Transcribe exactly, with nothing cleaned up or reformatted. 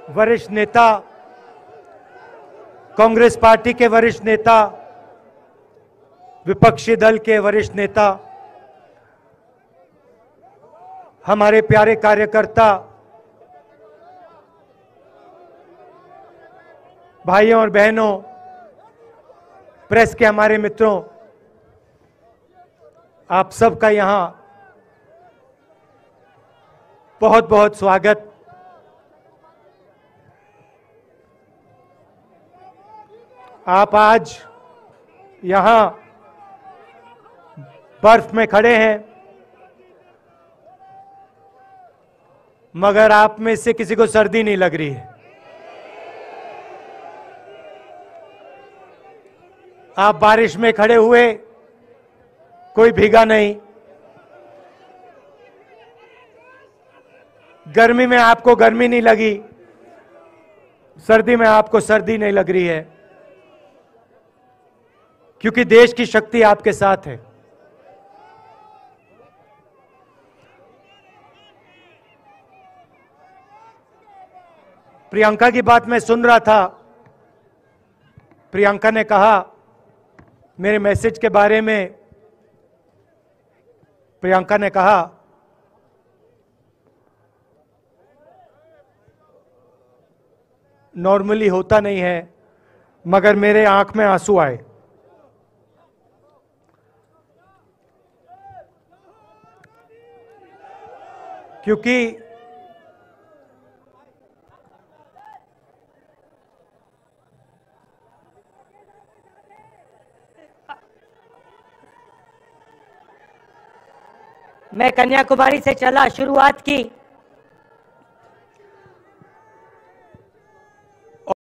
वरिष्ठ नेता, कांग्रेस पार्टी के वरिष्ठ नेता, विपक्षी दल के वरिष्ठ नेता, हमारे प्यारे कार्यकर्ता, भाइयों और बहनों, प्रेस के हमारे मित्रों, आप सबका यहां बहुत बहुत स्वागत। आप आज यहां बर्फ में खड़े हैं, मगर आप में से किसी को सर्दी नहीं लग रही है। आप बारिश में खड़े हुए, कोई भीगा नहीं। गर्मी में आपको गर्मी नहीं लगी, सर्दी में आपको सर्दी नहीं लग रही है, क्योंकि देश की शक्ति आपके साथ है। प्रियंका की बात मैं सुन रहा था। प्रियंका ने कहा मेरे मैसेज के बारे में, प्रियंका ने कहा नॉर्मली होता नहीं है, मगर मेरे आंख में आंसू आए। क्योंकि मैं कन्याकुमारी से चला, शुरुआत की